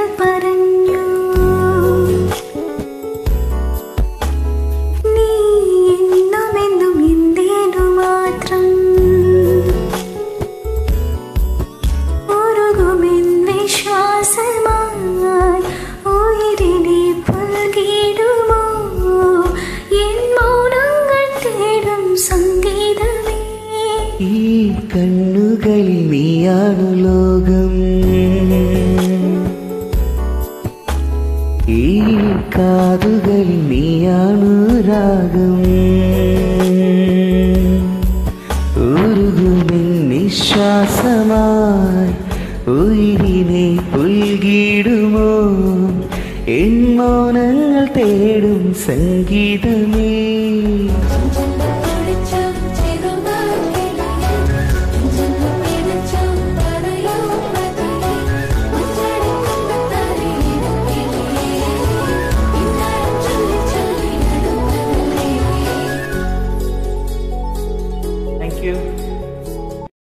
പറഞ്ഞു നീ എന്നുമെന്നും എന്തേനു മാത്രം ഉരുകുമെൻ വിശ്വാസമായി ഉയിരിനെ പുൽകിടുമോ എൻ മൗനങ്ങൾ തേടും സംഗീതമേ ഈ കണ്ണുകളിൽ നീയാണു ലോകം ഈ കാതുകളിൽ നീയാണു രാഗം ഉരുകുമെൻ നിശ്വാസമായി ഉയിരിനെ പുൽകിടുമോ എൻ മൗനങ്ങൾ തേടും സംഗീതമേ.